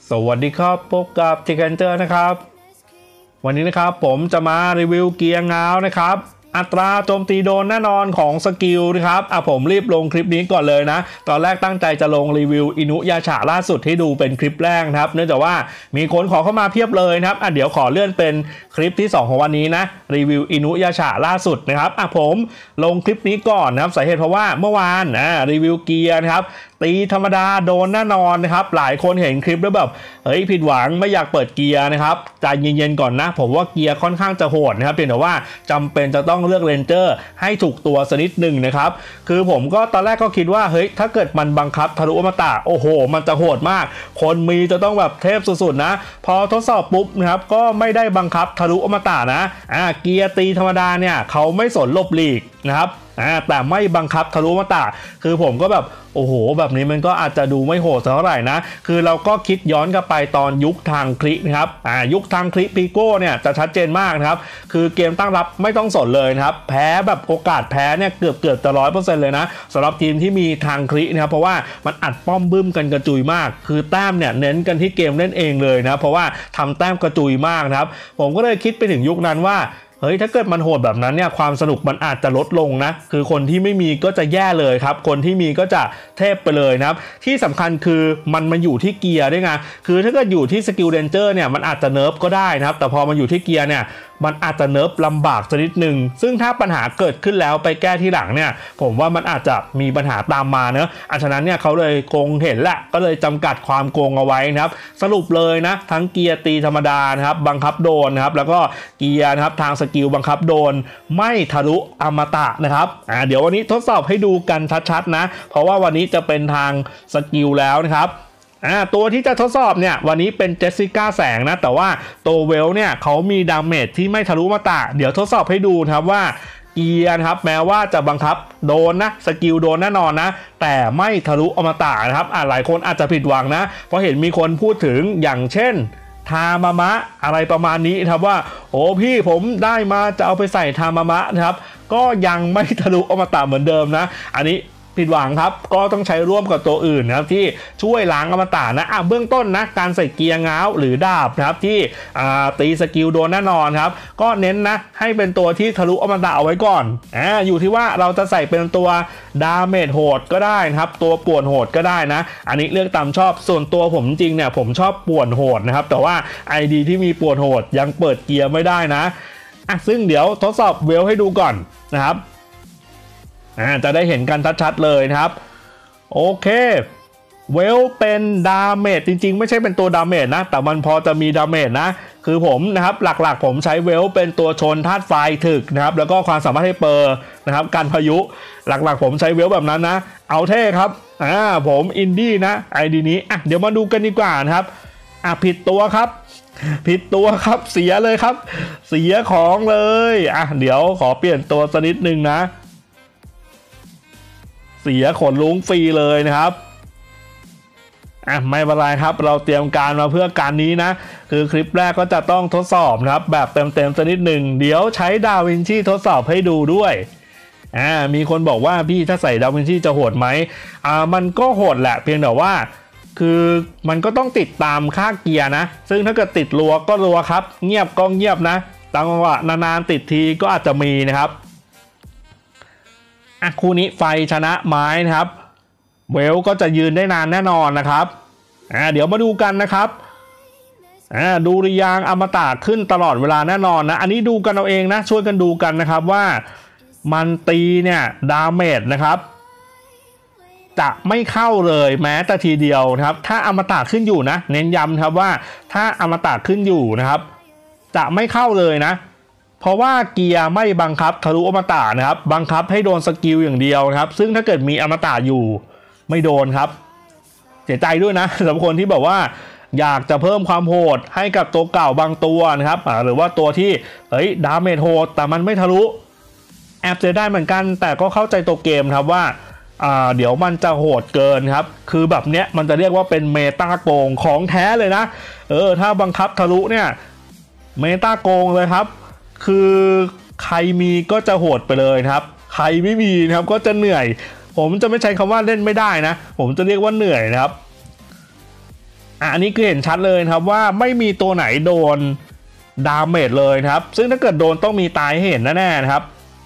สวัสดีครับพบกับเจคันเจอร์นะครับวันนี้นะครับผมจะมารีวิวเกียร์ง้าวนะครับอัตราโจมตีโดนแน่นอนของสกิลนะครับผมรีบลงคลิปนี้ก่อนเลยนะตอนแรกตั้งใจจะลงรีวิวอินุยาฉะล่าสุดที่ดูเป็นคลิปแรกนะครับเนื่องจากว่ามีคนขอเข้ามาเพียบเลยนะครับเดี๋ยวขอเลื่อนเป็นคลิปที่2ของวันนี้นะรีวิวอินุยาฉะล่าสุดนะครับผมลงคลิปนี้ก่อนนะครับสาเหตุเพราะว่าเมื่อวานรีวิวเกียร์นะครับตีธรรมดาโดนแน่นอนนะครับหลายคนเห็นคลิปแล้วแบบผิดหวังไม่อยากเปิดเกียร์นะครับใจเย็นๆก่อนนะผมว่าเกียร์ค่อนข้างจะโหดนะครับเพียงแต่ว่าจำเป็นจะต้องเลือกเรนเจอร์ให้ถูกตัวสักนิดหนึ่งนะครับคือผมก็ตอนแรกก็คิดว่าถ้าเกิดมันบังคับทะลุอมตะโอ้โหมันจะโหดมากคนมีจะต้องแบบเทพสุดๆนะพอทดสอบปุ๊บนะครับก็ไม่ได้บังคับทะลุอมตะนะเกียร์ตีธรรมดาเนี่ยเขาไม่สนหลบหลีกนะครับแต่ไม่บังคับทะลุอมตะคือผมก็แบบโอ้โหแบบนี้มันก็อาจจะดูไม่โหดเท่าไหร่นะคือเราก็คิดย้อนกลับไปตอนยุคทางคลินะครับยุคทางคลิปีโก้เนี่ยจะชัดเจนมากนะครับคือเกมตั้งรับไม่ต้องสนเลยนะครับแพ้แบบโอกาสแพ้เนี่ยเกือบจะ100%เลยนะสำหรับทีมที่มีทางคลินะครับเพราะว่ามันอัดป้อมบึ้มกันกระจุยมากคือแต้มเนี่ยเน้นกันที่เกมเล่นเองเลยนะเพราะว่าทำแต้มกระจุยมากนะครับผมก็เลยคิดไปถึงยุคนั้นว่าถ้าเกิดมันโหดแบบนั้นเนี่ยความสนุกมันอาจจะลดลงนะคือคนที่ไม่มีก็จะแย่เลยครับคนที่มีก็จะเทพไปเลยนะครับที่สำคัญคือมันอยู่ที่เกียร์ด้วยไงคือถ้าเกิดอยู่ที่สกิลเรนเจอร์เนี่ยมันอาจจะเนิร์ฟก็ได้นะครับแต่พอมันอยู่ที่เกียร์เนี่ยมันอาจจะเนิร์ฟลำบากสักนิดหนึ่งซึ่งถ้าปัญหาเกิดขึ้นแล้วไปแก้ที่หลังเนี่ยผมว่ามันอาจจะมีปัญหาตามมาเนอะฉะนั้นเนี่ยเขาเลยโกงเห็นแหละก็เลยจำกัดความโกงเอาไว้นะครับสรุปเลยนะทั้งเกียร์ตีธรรมดานะครับบังคับโดนนะครับแล้วก็เกียร์นะครับทางสกิลบังคับโดนไม่ทะลุอมตะนะครับเดี๋ยววันนี้ทดสอบให้ดูกันชัดๆนะเพราะว่าวันนี้จะเป็นทางสกิลแล้วนะครับตัวที่จะทดสอบเนี่ยวันนี้เป็นเจสสิก้าแสงนะแต่ว่าตัวเวลเนี่ยเขามีดาเมจที่ไม่ทะลุอมตะเดี๋ยวทดสอบให้ดูนะครับว่าเกียร์นะครับแม้ว่าจะบังคับโดนนะสกิลโดนแน่นอนนะแต่ไม่ทะลุอมตะนะครับหลายคนอาจจะผิดหวังนะเพราะเห็นมีคนพูดถึงอย่างเช่นทามามะอะไรประมาณนี้ครับว่าโอ้พี่ผมได้มาจะเอาไปใส่ทามามะนะครับก็ยังไม่ทะลุอมตะเหมือนเดิมนะอันนี้ผิดหวังครับก็ต้องใช้ร่วมกับตัวอื่นนะครับที่ช่วยล้างอมตะนะเบื้องต้นนะการใส่เกียร์ง้าวหรือดาบนะครับที่ตีสกิลโดนแน่นอนครับก็เน้นนะให้เป็นตัวที่ทะลุอมตะเอาไว้ก่อนอยู่ที่ว่าเราจะใส่เป็นตัวดาเมจโหดก็ได้นะครับตัวป่วนโหดก็ได้นะอันนี้เลือกตามชอบส่วนตัวผมจริงเนี่ยผมชอบป่วนโหดนะครับแต่ว่า ID ที่มีป่วนโหดยังเปิดเกียร์ไม่ได้นะซึ่งเดี๋ยวทดสอบเวลให้ดูก่อนนะครับจะได้เห็นกันชัดๆเลยนะครับโอเคเวลเป็นดาเมจจริงๆไม่ใช่เป็นตัวดาเมจนะแต่มันพอจะมีดาเมจนะคือผมนะครับหลักๆผมใช้เวลเป็นตัวชนธาตุไฟถึกนะครับแล้วก็ความสามารถให้เปอร์นะครับกันพายุหลักๆผมใช้เวลแบบนั้นนะเอาเท่ครับผมอินดี้นะไอดีนี้เดี๋ยวมาดูกันดีกว่านะครับผิดตัวครับผิดตัวครับเสียเลยครับเสียของเลยเดี๋ยวขอเปลี่ยนตัวสักนิดนึงนะเสียขนลุงฟรีเลยนะครับไม่เป็นไรครับเราเตรียมการมาเพื่อการนี้นะคือคลิปแรกก็จะต้องทดสอบนะครับแบบเต็มสักนิดหนึ่งเดี๋ยวใช้ดาวินชีทดสอบให้ดูด้วยมีคนบอกว่าพี่ถ้าใส่ดาวินชีจะโหดไหมมันก็โหดแหละเพียงแต่ว่าคือมันก็ต้องติดตามค่าเกียร์นะซึ่งถ้าเกิดติดรัวก็รัวครับเงียบก็เงียบนะจังหวะนานๆติดทีก็อาจจะมีนะครับคู่นี้ไฟชนะไม้นะครับเวลก็จะยืนได้นานแน่นอนนะครับเดี๋ยวมาดูกันนะครับดูริยางอมตะขึ้นตลอดเวลาแน่นอนนะอันนี้ดูกันเอาเองนะช่วยกันดูกันนะครับว่ามันตีเนี่ยดาเมจนะครับจะไม่เข้าเลยแม้แต่ทีเดียวนะครับถ้าอมตะขึ้นอยู่นะเน้นย้ำครับว่าถ้าอมตะขึ้นอยู่นะครับจะไม่เข้าเลยนะเพราะว่าเกียร์ไม่บังคับทะลุอมตะนะครับบังคับให้โดนสกิลอย่างเดียวนะครับซึ่งถ้าเกิดมีอมตะอยู่ไม่โดนครับเสียใจด้วยนะสำหรับคนที่แบบว่าอยากจะเพิ่มความโหดให้กับตัวเก่าบางตัวนะครับหรือว่าตัวที่ดาเมจโหดแต่มันไม่ทะลุแอบเสียได้เหมือนกันแต่ก็เข้าใจตัวเกมครับว่าเดี๋ยวมันจะโหดเกินครับคือแบบเนี้ยมันจะเรียกว่าเป็นเมตาโกงของแท้เลยนะถ้าบังคับทะลุเนี่ยเมตาโกงเลยครับคือใครมีก็จะโหดไปเลยนะครับใครไม่มีนะครับก็จะเหนื่อยผมจะไม่ใช้คำว่าเล่นไม่ได้นะผมจะเรียกว่าเหนื่อยนะครับอันนี้คือเห็นชัดเลยครับว่าไม่มีตัวไหนโดนดาเมจเลยครับซึ่งถ้าเกิดโดนต้องมีตายให้เห็นแน่ๆนะครับ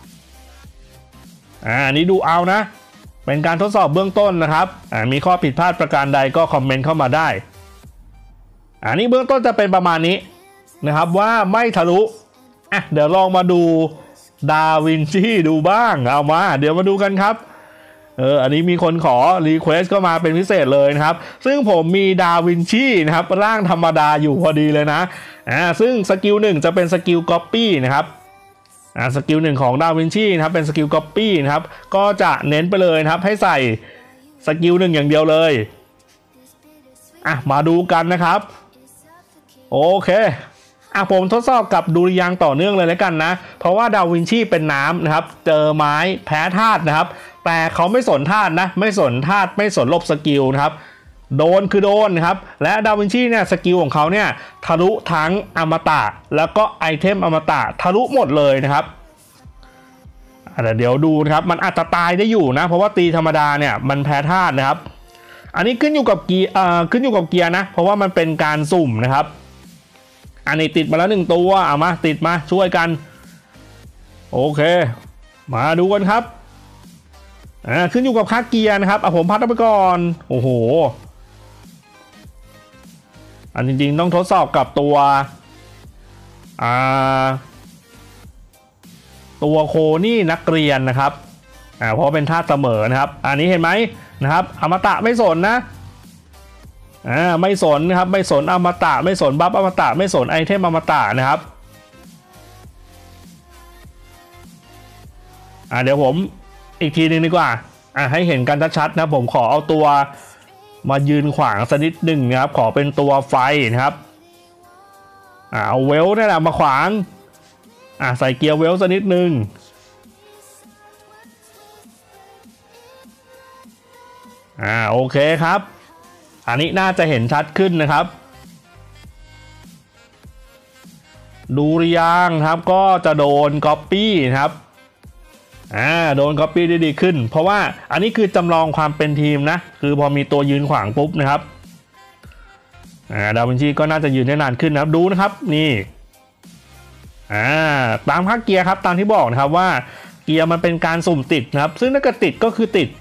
อันนี้ดูเอานะเป็นการทดสอบเบื้องต้นนะครับมีข้อผิดพลาดประการใดก็คอมเมนต์เข้ามาได้อันนี้เบื้องต้นจะเป็นประมาณนี้นะครับว่าไม่ทะลุเดี๋ยวลองมาดูดาวินชีดูบ้างเอามาเดี๋ยวมาดูกันครับอันนี้มีคนขอรีเควสก็มาเป็นพิเศษเลยนะครับซึ่งผมมีดาวินชีนะครับร่างธรรมดาอยู่พอดีเลยนะซึ่งสกิล1จะเป็นสกิลก๊อปปี้นะครับสกิล1ของดาวินชีนะครับเป็นสกิลก๊อปปี้นะครับก็จะเน้นไปเลยนะครับให้ใส่สกิล1อย่างเดียวเลยมาดูกันนะครับโอเคผมทดสอบกับดุริยางค์ต่อเนื่องเลยแล้วกันนะเพราะว่าดาวินชีเป็นน้ำนะครับเจอไม้แพ้ธาตุนะครับแต่เขาไม่สนธาตุนะไม่สนธาตุไม่สนลบสกิลนะครับโดนคือโดนนะครับและดาวินชีเนี่ยสกิลของเขาเนี่ยทะลุทั้งอมตะแล้วก็ไอเทมอมตะทะลุหมดเลยนะครับเดี๋ยวดูนะครับมันอาจจะตายได้อยู่นะเพราะว่าตีธรรมดาเนี่ยมันแพ้ธาตุนะครับอันนี้ขึ้นอยู่กับเกียร์ขึ้นอยู่กับเกียร์นะเพราะว่ามันเป็นการสุ่มนะครับอันนี้ติดมาแล้ว1ตัวเอามาติดมาช่วยกันโอเคมาดูกันครับขึ้นอยู่กับค่าเกียร์นะครับผมพัดไปก่อนโอ้โหจริงๆต้องทดสอบกับตัวโคนี่นักเรียนนะครับเพราะเป็นธาตุเสมอนะครับอันนี้เห็นไหมนะครับอมตะไม่สนนะไม่สนนะครับไม่สนอมตะไม่สนบัฟอมตะไม่สนไอเทมอมตะนะครับเดี๋ยวผมอีกทีนึงดีกว่าให้เห็นกันชัดๆนะผมขอเอาตัวมายืนขวางสักนิดหนึ่งนะครับขอเป็นตัวไฟนะครับเอาเวลนี่แหละมาขวางใส่เกียร์เวลสักนิดหนึ่งโอเคครับอันนี้น่าจะเห็นชัดขึ้นนะครับดูหรือยังครับก็จะโดนก๊อปปี้นะครับโดนก๊อปปี้ได้ดีขึ้นเพราะว่าอันนี้คือจำลองความเป็นทีมนะคือพอมีตัวยืนขวางปุ๊บนะครับดาวินชีก็น่าจะยืนได้นานขึ้นนะครับดูนะครับนี่ตามค่าเกียร์ครับตามที่บอกนะครับว่าเกียร์มันเป็นการสุ่มติดนะครับซึ่งถ้าเกิดติดก็คือติด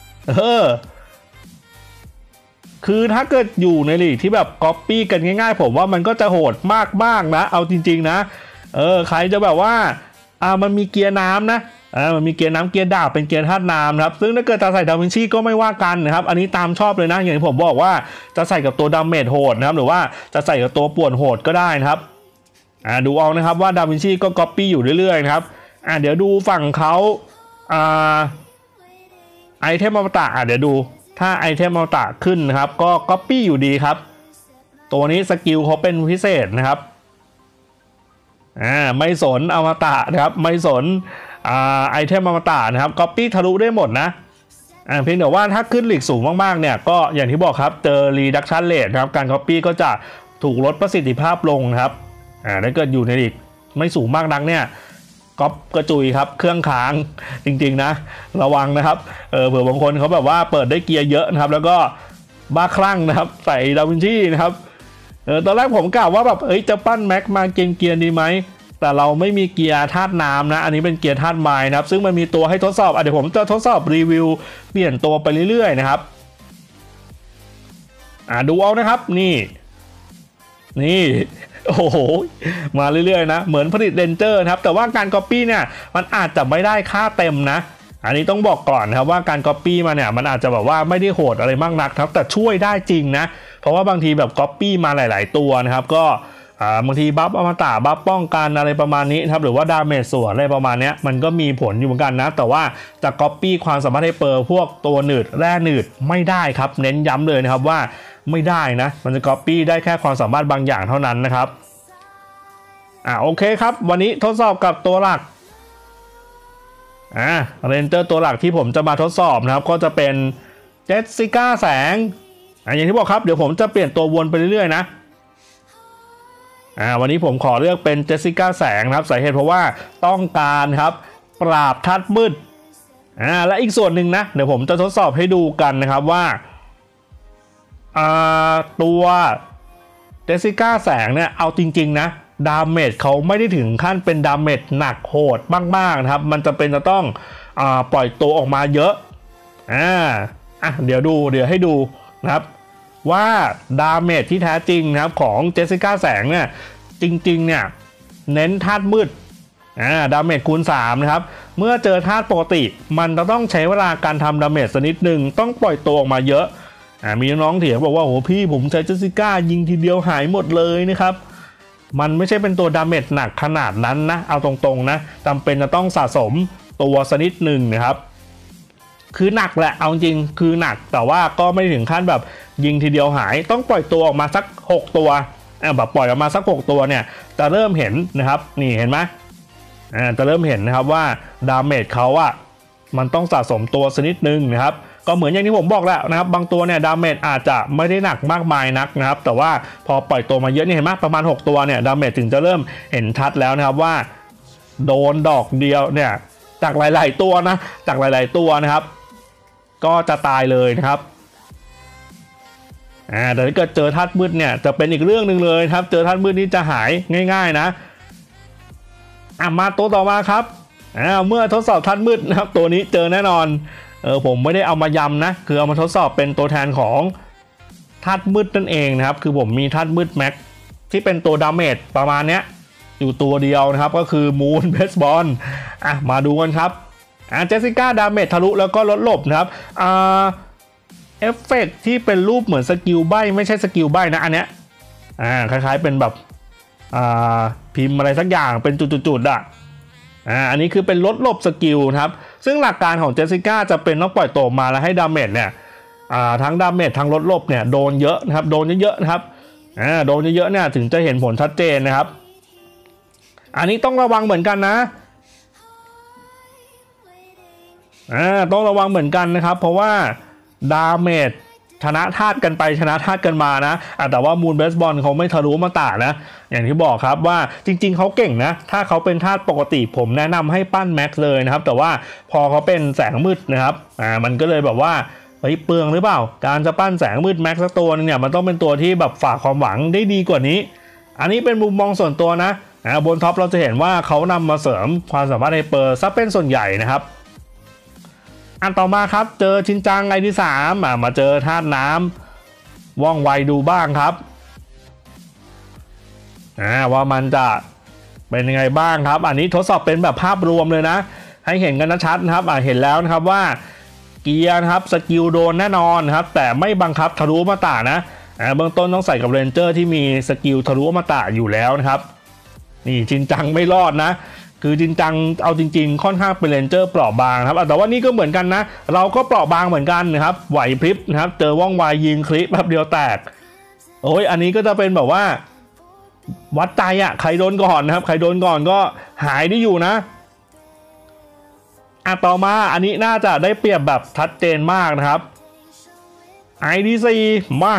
คือถ้าเกิดอยู่ในลีกที่แบบก๊อปปี้กันง่ายๆผมว่ามันก็จะโหดมากๆนะเอาจริงๆนะใครจะแบบว่ามันมีเกียร์น้ำนะมันมีเกียร์น้ำเกียร์ดาบเป็นเกียร์ธาตุน้ำนะครับซึ่งถ้าเกิดจะใส่ดาวินชีก็ไม่ว่ากันนะครับอันนี้ตามชอบเลยนะอย่างที่ผมบอกว่าจะใส่กับตัวดาเมจโหดนะครับหรือว่าจะใส่กับตัวป่วนโหดก็ได้นะครับดูเอานะครับว่าดาวินชีก็ก๊อปปี้อยู่เรื่อยๆนะครับเดี๋ยวดูฝั่งเขาไอเทมอมตะเดี๋ยวดูถ้าไอเทมอมตะขึ้นนะครับก็ก๊อปปี้อยู่ดีครับตัวนี้สกิลเขาเป็นพิเศษนะครับไม่สนอมตะนะครับไม่สนไอเทมอมตะนะครับก๊อปปี้ทะลุได้หมดนะเพียงแต่ว่าถ้าขึ้นลีกสูงมากๆเนี่ยก็อย่างที่บอกครับเจอ reduction rate นะครับการก๊อปปี้ก็จะถูกลดประสิทธิภาพลงนะครับถ้าเกิดอยู่ในลีกไม่สูงมากนักเนี่ยก๊อปกระจุยครับเครื่องค้างจริงๆนะระวังนะครับเผื่อบางคนเขาแบบว่าเปิดได้เกียร์เยอะนะครับแล้วก็บ้าคลั่งนะครับใส่ดาวินชีนะครับตอนแรกผมกล่าวว่าแบบจะปั้นแม็กมาเกียร์ดีไหมแต่เราไม่มีเกียร์ธาตุน้ำนะอันนี้เป็นเกียร์ธาตุไม้นะครับซึ่งมันมีตัวให้ทดสอบเดี๋ยวผมจะทดสอบรีวิวเปลี่ยนตัวไปเรื่อยๆนะครับดูเอานะครับนี่โอ้โหมาเรื่อยๆนะเหมือนผลิตเรนเจอร์นะครับแต่ว่าการก๊อปปี้เนี่ยมันอาจจะไม่ได้ค่าเต็มนะอันนี้ต้องบอกก่อนนะครับว่าการก๊อปปี้มาเนี่ยมันอาจจะแบบว่าไม่ได้โหดอะไรมากนักครับแต่ช่วยได้จริงนะเพราะว่าบางทีแบบก๊อปปี้มาหลายๆตัวนะครับก็บางทีบัฟอมตะบัฟป้องกันอะไรประมาณนี้ครับหรือว่าดาเมจส่วนอะไรประมาณนี้มันก็มีผลอยู่เหมือนกันนะแต่ว่าจะก๊อปปี้ความสามารถให้เปิดพวกตัวหนืดแร่หนืดไม่ได้ครับเน้นย้ำเลยนะครับว่าไม่ได้นะมันจะก๊อปปี้ได้แค่ความสามารถบางอย่างเท่านั้นนะครับโอเคครับวันนี้ทดสอบกับตัวหลักเรนเจอร์ตัวหลักที่ผมจะมาทดสอบนะครับก็จะเป็นเจสสิก้าแสงอย่างที่บอกครับเดี๋ยวผมจะเปลี่ยนตัววนไปเรื่อยๆนะวันนี้ผมขอเลือกเป็นเจสสิก้าแสงนะครับสาเหตุเพราะว่าต้องการครับปราบธาตุมืดและอีกส่วนหนึ่งนะเดี๋ยวผมจะทดสอบให้ดูกันนะครับว่าตัวเจสสิก้าแสงเนี่ยเอาจริงๆนะดาเมจเขาไม่ได้ถึงขั้นเป็นดาเมจหนักโหดมากๆนะครับมันจะเป็นจะต้องปล่อยตัวออกมาเยอะเดี๋ยวให้ดูนะครับว่าดาเมจที่แท้จริงนะครับของเจสสิก้าแสงเนี่ยจริงๆเนี่ยเน้นธาตุมืดดาเมจคูณ3นะครับเมื่อเจอธาตุปกติมันจะต้องใช้เวลาการทำดาเมจสักนิดหนึ่งต้องปล่อยตัวออกมาเยอะมีน้องเถียงบอกว่าโอ้พี่ผมใช้เจสสิก้ายิงทีเดียวหายหมดเลยนะครับมันไม่ใช่เป็นตัวดาเมจหนักขนาดนั้นนะเอาตรงๆนะจำเป็นจะต้องสะสมตัวสักนิดหนึ่งนะครับคือหนักแหละเอาจริงคือหนักแต่ว่าก็ไม่ถึงขั้นแบบยิงทีเดียวหายต้องปล่อยตัวออกมาสัก6ตัวแบบปล่อยออกมาสัก6ตัวเนี่ยจะเริ่มเห็นนะครับนี่เห็นไหมจะเริ่มเห็นนะครับว่าดาเมจเขามันต้องสะสมตัวสักนิดนึงนะครับก็เหมือนอย่างที่ผมบอกแล้วนะครับบางตัวเนี่ยดาเมจอาจจะไม่ได้หนักมากมายนักนะครับแต่ว่าพอปล่อยตัวมาเยอะนี่เห็นไหมประมาณ6ตัวเนี่ยดาเมจถึงจะเริ่มเห็นชัดแล้วนะครับว่าโดนดอกเดียวเนี่ยจากหลายๆตัวนะจากหลายๆตัวนะครับก็จะตายเลยนะครับแต่ถ้าเกิดเจอธาตุมืดเนี่ยจะเป็นอีกเรื่องหนึ่งเลยครับเจอธาตุมืดนี่จะหายง่ายๆนะมาตัวต่อมาครับเมื่อทดสอบธาตุมืดนะครับตัวนี้เจอแน่นอนผมไม่ได้เอามายำนะคือเอามาทดสอบเป็นตัวแทนของธาตุมืดนั่นเองนะครับคือผมมีธาตุมืดแม็กที่เป็นตัวดาเมจประมาณเนี้ยอยู่ตัวเดียวนะครับก็คือมูนเบสบอลมาดูกันครับเจสสิก้าดาเมจทะลุแล้วก็ลดหลบนะครับเอฟเฟกที่เป็นรูปเหมือนสกิลใบไม่ใช่สกิลใบนะอันเนี้ยคล้ายๆเป็นแบบพิมพ์อะไรสักอย่างเป็นจุดๆอันนี้คือเป็นลดหลบสกิลนะครับซึ่งหลักการของเจสสิก้าจะเป็นต้องปล่อยตัวมาแล้วให้ดาเมจเนี่ยทั้งดาเมจทั้งลดหลบเนี่ยโดนเยอะนะครับโดนเยอะๆนะครับโดนเยอะๆเนี่ยถึงจะเห็นผลชัดเจนนะครับอันนี้ต้องระวังเหมือนกันนะต้องระวังเหมือนกันนะครับเพราะว่าดาเมจชนะธาตุกันไปชนะธาตุกันมานะแต่ว่ามูนเบสบอลเขาไม่ทะลุมาตานะอย่างที่บอกครับว่าจริงๆเขาเก่งนะถ้าเขาเป็นธาตุปกติผมแนะนำให้ปั้นแม็กซ์เลยนะครับแต่ว่าพอเขาเป็นแสงมืดนะครับมันก็เลยแบบว่าเปลืองหรือเปล่าการจะปั้นแสงมืดแม็กซ์สักตัวนึงเนี่ยมันต้องเป็นตัวที่แบบฝากความหวังได้ดีกว่านี้อันนี้เป็นมุมมองส่วนตัวนะบนท็อปเราจะเห็นว่าเขานำมาเสริมความสามารถไฮเปอร์ซะเป็นส่วนใหญ่นะครับอันต่อมาครับเจอชินจังไอที่3มาเจอธาตุน้ำว่องไวดูบ้างครับว่ามันจะเป็นยังไงบ้างครับอันนี้ทดสอบเป็นแบบภาพรวมเลยนะให้เห็นกันชัดนะครับเห็นแล้วนะครับว่าเกียร์นะครับสกิลโดนแน่นอนครับแต่ไม่บังคับทะลุอมตะนะเบื้องต้นต้องใส่กับเรนเจอร์ที่มีสกิลทะลุอมตะอยู่แล้วนะครับนี่ชินจังไม่รอดนะคือจริงจังเอาจริงๆค่อนข้างเป็นเรนเจอร์เปราะบางครับแต่ว่านี่ก็เหมือนกันนะเราก็เปราะบางเหมือนกันนะครับไหวพริบนะครับเจอว่องไวยิงคลิปแบบเดียวแตกอันนี้ก็จะเป็นแบบว่าวัดใจใครโดนก่อนนะครับใครโดนก่อนก็หายได้อยู่นะต่อมาอันนี้น่าจะได้เปรียบแบบชัดเจนมากนะครับ IDC มา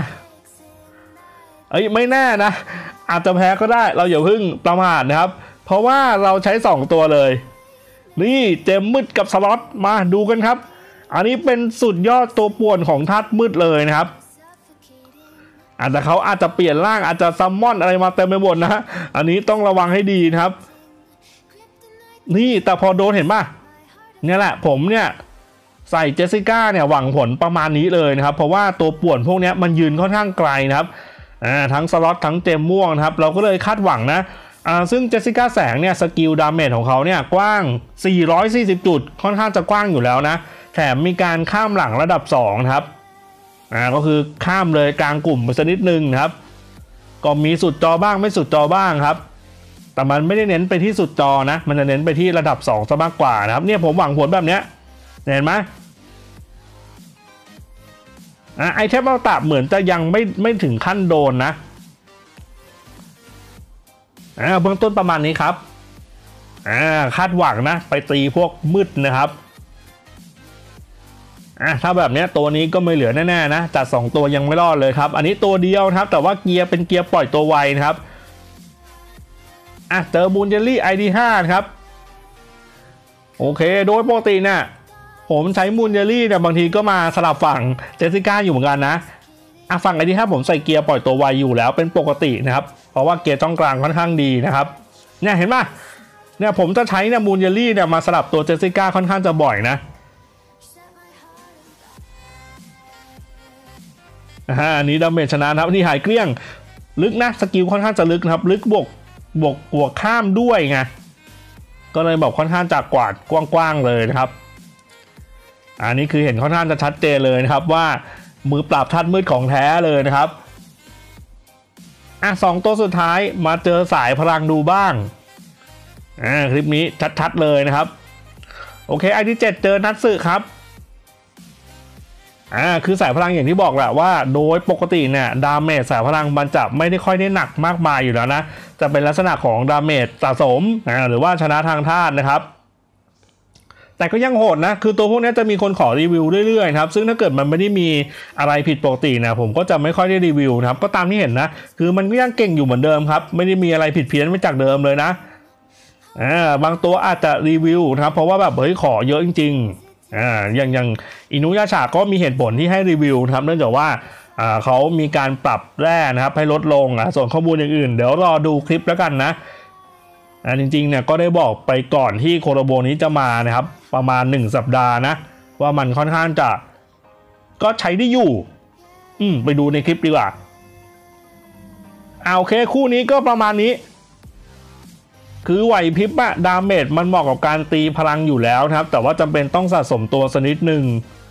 ไม่แน่นะอาจจะแพ้ก็ได้เราอย่าเพิ่งประมาทนะครับเพราะว่าเราใช้2ตัวเลยนี่เจมมืดกับสล็อตมาดูกันครับอันนี้เป็นสุดยอดตัวป่วนของธาตุมืดเลยนะครับแต่เขาอาจจะเปลี่ยนร่างอาจจะซัมมอนอะไรมาเต็มไปหมดนะอันนี้ต้องระวังให้ดีนะครับนี่แต่พอโดนเห็นป่ะเนี่ยแหละผมเนี่ยใส่เจสสิก้าเนี่ยหวังผลประมาณนี้เลยนะครับเพราะว่าตัวป่วนพวกนี้มันยืนค่อนข้างไกลนะครับทั้งสล็อตทั้งเจมม่วงนะครับเราก็เลยคาดหวังนะซึ่งเจสสิก้าแสงเนี่ยสกิลดาเมจของเขาเนี่ยกว้าง440จุดค่อนข้างจะกว้างอยู่แล้วนะแถมมีการข้ามหลังระดับ2นะครับก็คือข้ามเลยกลางกลุ่มไปสักนิดนึงนะครับก็มีสุดจอบ้างไม่สุดจอบ้างครับแต่มันไม่ได้เน้นไปที่สุดจอนะมันจะเน้นไปที่ระดับ2ซะมากกว่านะครับเนี่ยผมหวังผลแบบเนี้ยเห็นไหมไอเทมอัลตะเหมือนจะยังไม่ถึงขั้นโดนนะเบื้องต้นประมาณนี้ครับคาดหวังนะไปตีพวกมืดนะครับถ้าแบบนี้ตัวนี้ก็ไม่เหลือแน่ๆนะจัด2ตัวยังไม่รอดเลยครับอันนี้ตัวเดียวนะครับแต่ว่าเกียร์เป็นเกียร์ปล่อยตัวไวนะครับเจอบูนเจลลี่ ID5 ครับโอเคโดยปกติเนี่ยผมใช้มูนเจลลี่เนี่ยบางทีก็มาสลับฝั่งเจสสิก้าอยู่เหมือนกันนะฝั่งไอดีถ้าผมใส่เกียร์ปล่อยตัวไวอยู่แล้วเป็นปกตินะครับเพราะว่าเกียร์ช่องกลางค่อนข้างดีนะครับเนี่ยเห็นไหมเนี่ยผมจะใช้เนี่ยมูนเยลลี่เนี่ยมาสลับตัวเจสสิก้าค่อนข้างจะบ่อยนะอันนี้ดาเมจชนะครับนี่หายเกลี้ยงลึกนะสกิลค่อนข้างจะลึกนะครับลึกบวกข้ามด้วยไงก็เลยบอกค่อนข้างจะกวาดกว้างๆเลยนะครับอันนี้คือเห็นค่อนข้างจะชัดเจนเลยนะครับว่ามือปราบธาตุมืดของแท้เลยนะครับ2ตัวสุดท้ายมาเจอสายพลังดูบ้างคลิปนี้ชัดๆเลยนะครับโอเคไอที่7เจอนัตสึครับคือสายพลังอย่างที่บอกแหละว่าโดยปกติเนี่ยดาเมจสายพลังมันจะไม่ได้ค่อยได้หนักมากมายอยู่แล้วนะจะเป็นลักษณะของดาเมจสะสมหรือว่าชนะทางธาตุนะครับแต่ก็ยังโหดนะคือตัวพวกนี้จะมีคนขอรีวิวเรื่อยๆครับซึ่งถ้าเกิดมันไม่ได้มีอะไรผิดปกตินะผมก็จะไม่ค่อยได้รีวิวนะครับก็ตามที่เห็นนะคือมันก็ยังเก่งอยู่เหมือนเดิมครับไม่ได้มีอะไรผิดเพี้ยนไปจากเดิมเลยนะบางตัวอาจจะรีวิวนะครับเพราะว่าแบบเฮ้ยขอเยอะจริงๆอย่างอินุยาชาก็มีเหตุผลที่ให้รีวิวนะครับเนื่องจากว่าเขามีการปรับแร่นะครับให้ลดลงส่วนข้อมูลอย่างอื่นเดี๋ยวรอดูคลิปแล้วกันนะจริงๆเนี่ยก็ได้บอกไปก่อนที่โคโรโบนี้จะมานะครับประมาณ1สัปดาห์นะว่ามันค่อนข้างจะก็ใช้ได้อยู่ไปดูในคลิปดีกว่าโอเคคู่นี้ก็ประมาณนี้คือไหวพริบดาเมจมันเหมาะกับการตีพลังอยู่แล้วครับแต่ว่าจำเป็นต้องสะสมตัวสักนิดหนึ่ง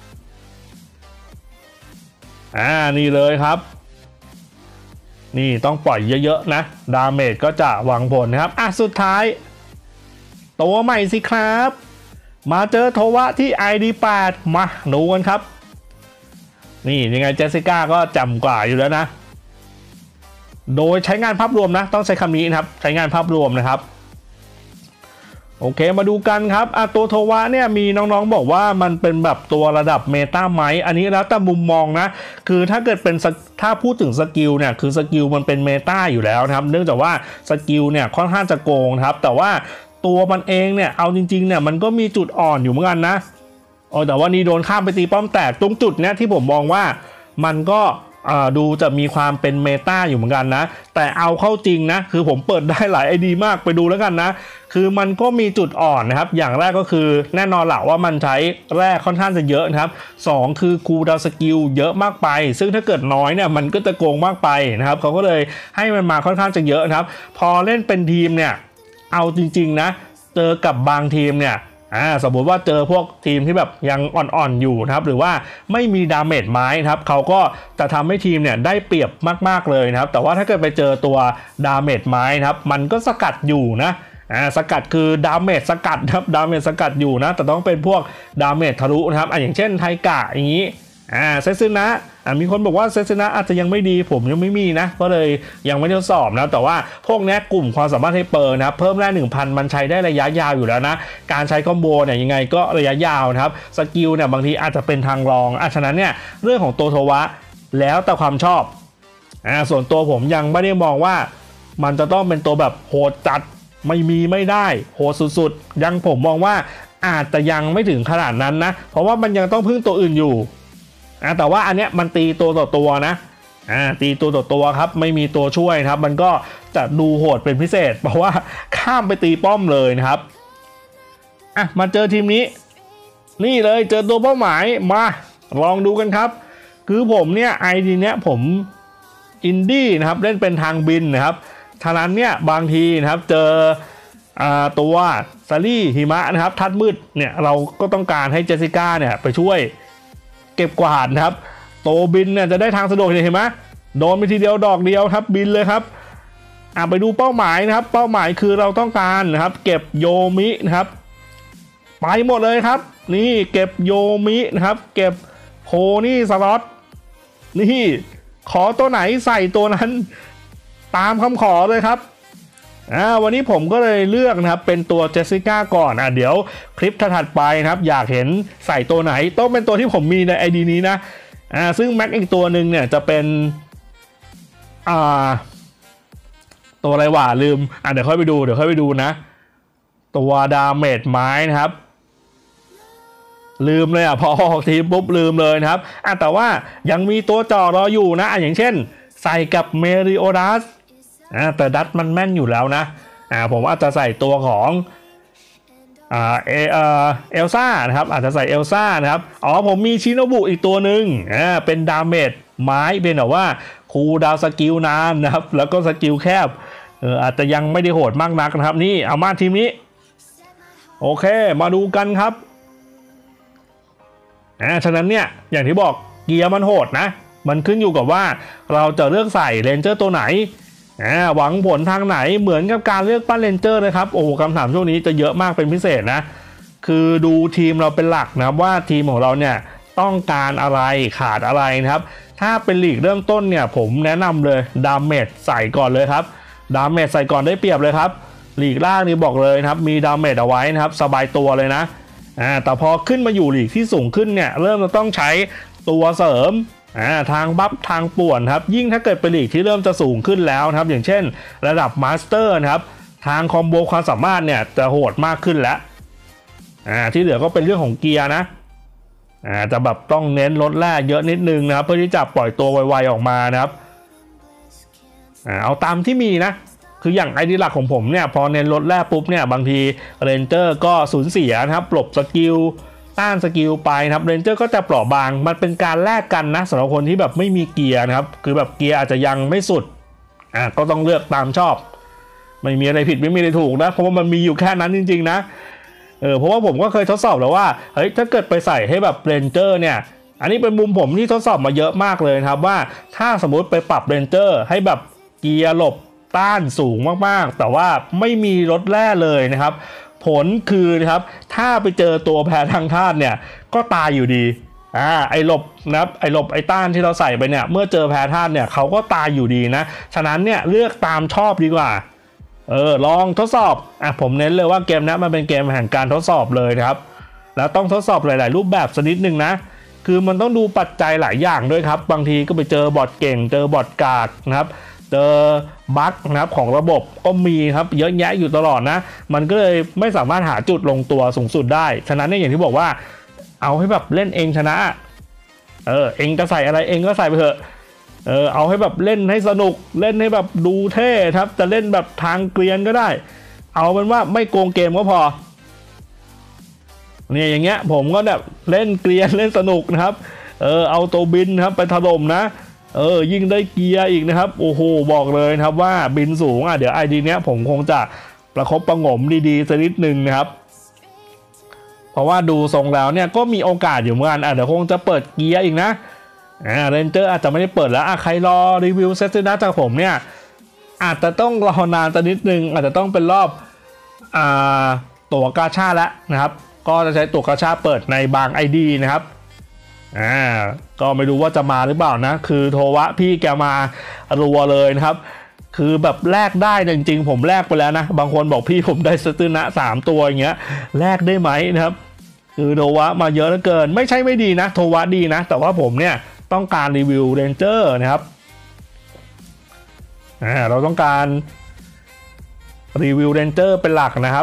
นี่เลยครับนี่ต้องปล่อยเยอะๆนะดาเมจก็จะหวังผลนะครับสุดท้ายตัวใหม่สิครับมาเจอโทวะที่ ID8 มาดูกันครับนี่ยังไงเจสสิก้าก็จำกว่าอยู่แล้วนะโดยใช้งานภาพรวมนะต้องใช้คำนี้นะครับใช้งานภาพรวมนะครับโอเคมาดูกันครับตัวโทวะเนี่ยมีน้องๆบอกว่ามันเป็นแบบตัวระดับเมตาไหมอันนี้แล้วแต่มุมมองนะคือถ้าเกิดเป็นถ้าพูดถึงสกิลเนี่ยคือสกิลมันเป็นเมตาอยู่แล้วนะครับเนื่องจากว่าสกิลเนี่ยค่อนข้างจะโกงครับแต่ว่าตัวมันเองเนี่ยเอาจริงๆเนี่ยมันก็มีจุดอ่อนอยู่เหมือนกันนะแต่ว่านี่โดนข้ามไปตีป้อมแตกตรงจุดเนี้ยที่ผมมองว่ามันก็ดูจะมีความเป็นเมตาอยู่เหมือนกันนะแต่เอาเข้าจริงนะคือผมเปิดได้หลายไอดีมากไปดูแล้วกันนะคือมันก็มีจุดอ่อนนะครับอย่างแรกก็คือแน่นอนแหละว่ามันใช้แร่ค่อนข้างจะเยอะนะครับ2คือคูลดาวน์สกิลเยอะมากไปซึ่งถ้าเกิดน้อยเนี่ยมันก็จะโกงมากไปนะครับเขาก็เลยให้มันมาค่อนข้างจะเยอะนะครับพอเล่นเป็นทีมเนี่ยเอาจริงๆนะเจอกับบางทีมเนี่ยสมมติว่าเจอพวกทีมที่แบบยังอ่อนๆอยู่นะครับหรือว่าไม่มีดาเมจไม้นะครับเขาก็จะทำให้ทีมเนี่ยได้เปรียบมากๆเลยนะครับแต่ว่าถ้าเกิดไปเจอตัวดาเมจไม้นะครับมันก็สกัดอยู่นะสกัดคือดาเมจสกัดครับดาเมจสกัดอยู่นะแต่ต้องเป็นพวกดาเมจทะลุนะครับอย่างเช่นไทกะอย่างนี้เซซึนะมีคนบอกว่าเซซึนะอาจจะยังไม่ดีผมยังไม่มีนะก็เลยยังไม่ได้ทดสอบนะแต่ว่าพวกนี้กลุ่มความสามารถให้เปิดนะครับเพิ่มแร่ 1,000 มันใช้ได้ระยะยาวอยู่แล้วนะการใช้คอมโบเนี่ยยังไงก็ระยะยาวนะครับสกิลเนี่ยบางทีอาจจะเป็นทางรองฉะนั้นเนี่ยเรื่องของตัวโทวะแล้วแต่ความชอบส่วนตัวผมยังไม่ได้มองว่ามันจะต้องเป็นตัวแบบโหดจัดไม่ได้โหดสุดๆยังผมมองว่าอาจจะยังไม่ถึงขนาดนั้นนะเพราะว่ามันยังต้องพึ่งตัวอื่นอยู่แต่ว่าอันเนี้ยมันตีตัวต่อตัวนะตีตัวต่อตัวครับไม่มีตัวช่วยครับมันก็จะดูโหดเป็นพิเศษเพราะว่าข้ามไปตีป้อมเลยนะครับมาเจอทีมนี้นี่เลยเจอตัวเป้าหมายมาลองดูกันครับคือผมเนี่ยไอดีเนี้ยผมอินดี้นะครับเล่นเป็นทางบินนะครับฉะนั้นเนี่ยบางทีนะครับเจอตัวซารี่หิมะนะครับทัดมืดเนี่ยเราก็ต้องการให้เจสสิก้าเนี่ยไปช่วยเก็บกวาดนะครับโตบินเนี่ยจะได้ทางสะดวกเห็นไหมโดนไปทีเดียวดอกเดียวครับบินเลยครับไปดูเป้าหมายนะครับเป้าหมายคือเราต้องการนะครับเก็บโยมินะครับไปหมดเลยครับนี่เก็บโยมินะครับเก็บโพนี่สล็อตนี่ขอตัวไหนใส่ตัวนั้นตามคำขอเลยครับวันนี้ผมก็เลยเลือกนะครับเป็นตัวเจสสิก้าก่อนเดี๋ยวคลิปถัดไปนะครับอยากเห็นใส่ตัวไหนต้องเป็นตัวที่ผมมีใน ID นี้นะซึ่งแม็กอีกตัวหนึ่งเนี่ยจะเป็นตัวอะไรวะลืมเดี๋ยวค่อยไปดูนะตัวดาเมจไม้นะครับลืมเลยพอออกทีมปุ๊บลืมเลยนะครับแต่ว่ายังมีตัวจ่อรออยู่นะอย่างเช่นใส่กับเมริโอดัสแต่ดัสมันแม่นอยู่แล้วนะผมอาจจะใส่ตัวของเอลซ่านะครับอาจจะใส่เอลซ่านะครับผมมีชิโนบุอีกตัวหนึ่งเป็นดาเมจไม้เป็นแบบว่าคูลดาวน์สกิลนานนะครับแล้วก็สกิลแคบอาจจะยังไม่ได้โหดมากนักนะครับนี่เอามาทีมนี้โอเคมาดูกันครับฉะนั้นเนี่ยอย่างที่บอกเกียร์มันโหดนะมันขึ้นอยู่กับว่าเราจะเลือกใส่เรนเจอร์ตัวไหนหวังผลทางไหนเหมือนกับการเลือกปั้นเรนเจอร์นะครับโอ้โหคำถามช่วงนี้จะเยอะมากเป็นพิเศษนะคือดูทีมเราเป็นหลักนะครับว่าทีมของเราเนี่ยต้องการอะไรขาดอะไรนะครับถ้าเป็นลีกเริ่มต้นเนี่ยผมแนะนำเลยดาเมจใส่ก่อนเลยครับดาเมจใส่ก่อนได้เปรียบเลยครับลีกล่างนี่บอกเลยนะครับมีดาเมจเอาไว้นะครับสบายตัวเลยนะแต่พอขึ้นมาอยู่ลีกที่สูงขึ้นเนี่ยเริ่มจะต้องใช้ตัวเสริมทางบัฟทางป่วนครับยิ่งถ้าเกิดเป็นลีกที่เริ่มจะสูงขึ้นแล้วนะครับอย่างเช่นระดับมาสเตอร์นะครับทางคอมโบความสามารถเนี่ยจะโหดมากขึ้นแล้วที่เหลือก็เป็นเรื่องของเกียร์นะจะแบบต้องเน้นลดแร่เยอะนิดนึงนะครับเพื่อที่จะปล่อยตัวไวๆออกมานะครับเอาตามที่มีนะคืออย่างไอเดียหลักของผมเนี่ยพอเน้นลดแร่ปุ๊บเนี่ยบางทีเรนเจอร์ก็สูญเสียนะครับปลบสกิลต้านสกิลไปนะครับเรนเจอร์ก็จะเปราะบางมันเป็นการแลกกันนะสำหรับคนที่แบบไม่มีเกียร์นะครับคือแบบเกียร์อาจจะยังไม่สุดก็ต้องเลือกตามชอบไม่มีอะไรผิดไม่มีอะไรถูกนะเพราะว่ามันมีอยู่แค่นั้นจริงๆนะเพราะว่าผมก็เคยทดสอบแล้วว่าเฮ้ยถ้าเกิดไปใส่ให้แบบเรนเจอร์เนี่ยอันนี้เป็นมุมผมที่ทดสอบมาเยอะมากเลยครับว่าถ้าสมมุติไปปรับเรนเจอร์ให้แบบเกียร์หลบต้านสูงมากๆแต่ว่าไม่มีลดแร่เลยนะครับผลคือนะครับถ้าไปเจอตัวแพ้ทางธาตุเนี่ยก็ตายอยู่ดีไอหลบนะครับไอหลบไอต้านที่เราใส่ไปเนี่ยเมื่อเจอแพ้ธาตุเนี่ยเขาก็ตายอยู่ดีนะฉะนั้นเนี่ยเลือกตามชอบดีกว่าลองทดสอบผมเน้นเลยว่าเกมนี้มันเป็นเกมแห่งการทดสอบเลยนะครับแล้วต้องทดสอบหลายๆรูปแบบสักนิดนึงนะคือมันต้องดูปัจจัยหลายอย่างด้วยครับบางทีก็ไปเจอบอทเก่งเจอบอทกากนะครับเจอบั๊กนะครับของระบบก็มีครับเยอะแยะอยู่ตลอดนะมันก็เลยไม่สามารถหาจุดลงตัวสูงสุดได้ฉะนั้นเนี่ยอย่างที่บอกว่าเอาให้แบบเล่นเองชนะเองจะใส่อะไรเองก็ใส่ไปเถอะเอาให้แบบเล่นให้สนุกเล่นให้แบบดูเท่ครับจะเล่นแบบทางเกรียนก็ได้เอาเป็นว่าไม่โกงเกมก็พอเนี่ยอย่างเงี้ยผมก็แบบเล่นเกรียนเล่นสนุกนะครับเอาตัวบินครับไปถล่มนะยิ่งได้เกียร์อีกนะครับโอ้โหบอกเลยนะครับว่าบินสูงเดี๋ยวไอดีเนี้ยผมคงจะประคบประหงมดีๆสักนิดนึงนะครับเพราะว่าดูทรงแล้วเนี่ยก็มีโอกาสอยู่เหมือนกันเดี๋ยวคงจะเปิดเกียร์อีกนะเรนเจอร์อาจจะไม่ได้เปิดแล้วใครรอรีวิวเซตนะจากผมเนี่ยอาจจะต้องรอนานสักนิดนึงอาจจะต้องเป็นรอบตั๋วกาชาแล้วนะครับก็จะใช้ตั๋วกาชาเปิดในบาง ID นะครับก็ไม่รู้ว่าจะมาหรือเปล่านะคือโทวะพี่แกมารัวเลยนะครับคือแบบแลกได้จริงๆผมแลกไปแล้วนะบางคนบอกพี่ผมได้สตืนะ3ตัวอย่างเงี้ยแลกได้ไหมนะครับคือโทวะมาเยอะเหลือเกินไม่ใช่ไม่ดีนะโทวะดีนะแต่ว่าผมเนี่ยต้องการรีวิวเรนเจอร์นะครับเราต้องการรีวิวเรนเจอร์เป็นหลักนะครับ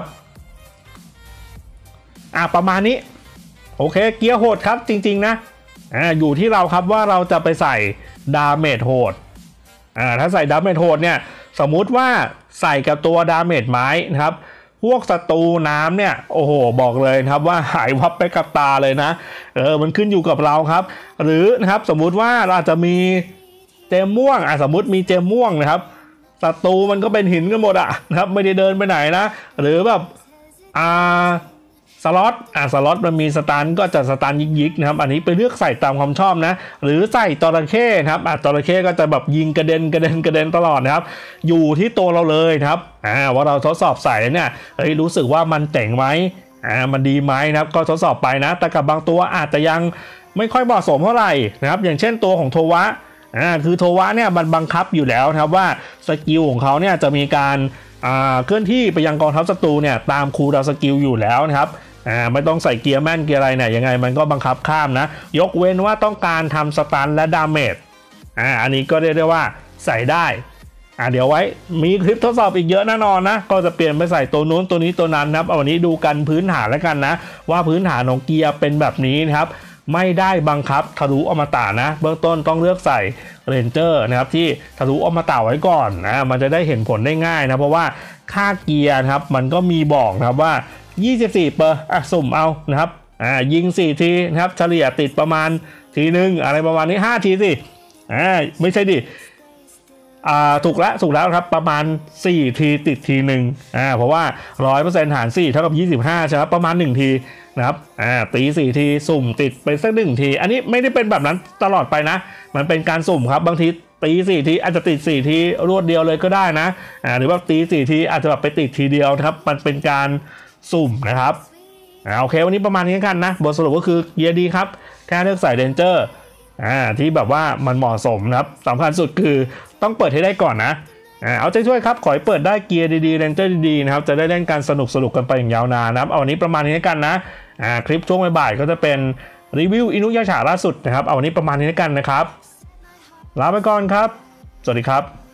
ประมาณนี้โอเคเกียร์โหดครับจริงๆนะอยู่ที่เราครับว่าเราจะไปใส่ดาเมจโหดถ้าใส่ดาเมจโหดเนี่ยสมมุติว่าใส่กับตัวดาเมจไม้นะครับพวกศัตรูน้ำเนี่ยโอ้โหบอกเลยนะครับว่าหายวับไปกับตาเลยนะมันขึ้นอยู่กับเราครับหรือนะครับสมมุติว่าเราจะมีเจมม่วงสมมุติมีเจมม่วงนะครับศัตรูมันก็เป็นหินกันหมดนะครับไม่ได้เดินไปไหนนะหรือแบบสล็อตสล็อตมันมีสตันก็จะสตันยิกๆนะครับอันนี้ไปเลือกใส่ตามความชอบนะหรือใส่จระเข้นะครับจระเข้ก็จะแบบยิงกระเด็นตลอดนะครับอยู่ที่ตัวเราเลยนะครับว่าเราทดสอบใส่เนี่ยรู้สึกว่ามันเจ๋งไหมมันดีไหมนะครับก็ทดสอบไปนะแต่กับบางตัวอาจจะยังไม่ค่อยเหมาะสมเท่าไหร่นะครับอย่างเช่นตัวของโทวะคือโทวะเนี่ยมันบังคับอยู่แล้วนะครับว่าสกิลของเขาเนี่ยจะมีการเคลื่อนที่ไปยังกองทัพศัตรูเนี่ยตามคูลดาวน์สกิลอยู่แล้วนะครับไม่ต้องใส่เกียร์แม่นเกียร์อะไรเนี่ยยังไงมันก็บังคับข้ามนะยกเว้นว่าต้องการทำสตันและดาเมจอันนี้ก็เรียกได้ว่าใส่ได้เดี๋ยวไว้มีคลิปทดสอบอีกเยอะแน่นอนนะก็จะเปลี่ยนไปใส่ตัวนู้นตัวนี้ตัวนั้นนะครับเอาวันนี้ดูกันพื้นฐานแล้วกันนะว่าพื้นฐานของเกียร์เป็นแบบนี้นะครับไม่ได้บังคับทะลุอมตะนะเบื้องต้นต้องเลือกใส่เรนเจอร์นะครับที่ทะลุอมตะไว้ก่อนนะมันจะได้เห็นผลได้ง่ายนะเพราะว่าค่าเกียร์นะครับมันก็มีบอกนะครับว่า24เปอร์สุ่มเอานะครับยิง4ทีนะครับเฉลี่ยติดประมาณทีนึงอะไรประมาณนี้5ทีสิไม่ใช่ดิถูกแล้วครับประมาณ4ทีติดทีหนึ่งเพราะว่า 100% หาร4เท่ากับ25ใช่ไหมประมาณ1ทีนะครับตี4ทีสุ่มติดไปสัก1ทีอันนี้ไม่ได้เป็นแบบนั้นตลอดไปนะมันเป็นการสุ่มครับบางทีตี4ทีอาจจะติด4ทีรวดเดียวเลยก็ได้นะหรือว่าตี4ทีอาจจะแบบไปติดทีเดียวครับมันเป็นการสุ่มนะครับโอเควันนี้ประมาณนี้กันนะบทสรุปก็คือเกียร์ดีครับแค่เลือกใส่เรนเจอร์ที่แบบว่ามันเหมาะสมนะครับสำคัญสุดคือต้องเปิดให้ได้ก่อนนะเอาใจช่วยครับขอให้เปิดได้เกียร์ดีๆเรนเจอร์ดีๆนะครับจะได้เล่นการสนุกกันไปอย่างยาวนานนะครับเอาวันนี้ประมาณนี้กันนะคลิปช่วงบ่ายๆก็จะเป็นรีวิวอินุยาชาล่าสุดนะครับเอาวันนี้ประมาณนี้กันนะครับลาไปก่อนครับสวัสดีครับ